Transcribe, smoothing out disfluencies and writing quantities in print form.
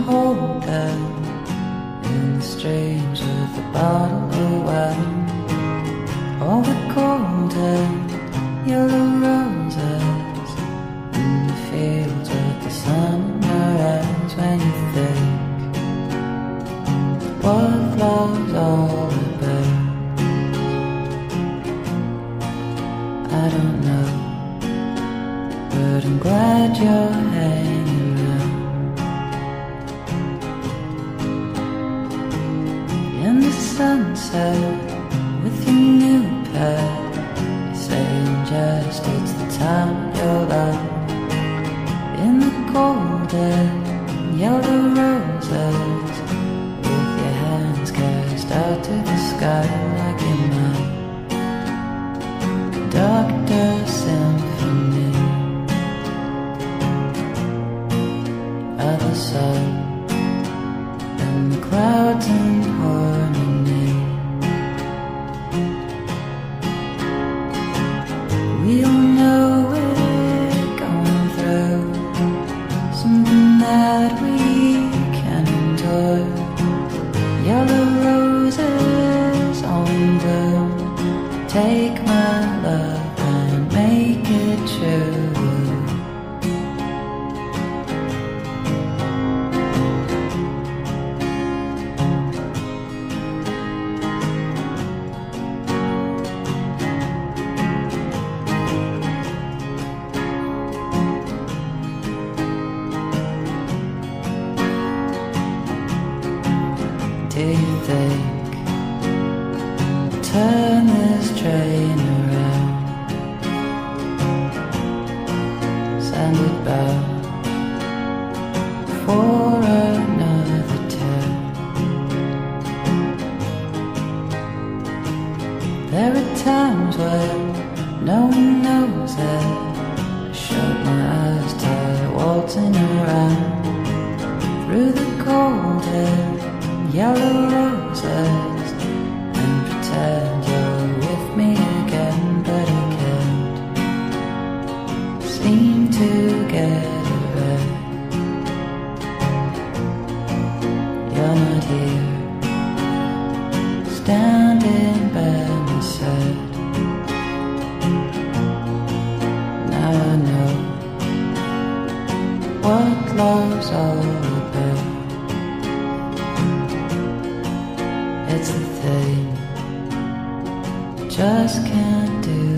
hold them in the strange of the bottle of wine. All the golden yellow roses in the fields with the sun in your eyes. When you think what love's all about, I don't know, but I'm glad you're hanging around. In the sunset with your new pet, you're saying just it's the time of your life. In the golden yellow roses, with your hands cast out to the sky like a mine. Doctor Symphony of the sun and the clouds in harmony. We'll know it going through, something that we can enjoy. Yellow roses on bloom, take my love and make it true. Do you think we'll turn this train around, send it back for another town? There are times when no one knows it. I shut my eyes tight, waltzing around through the golden yellow roses and pretend you're with me again, but I can't seem to get away. You're not here, standing by my side. Now I know what love's all about. It's the thing I just can't do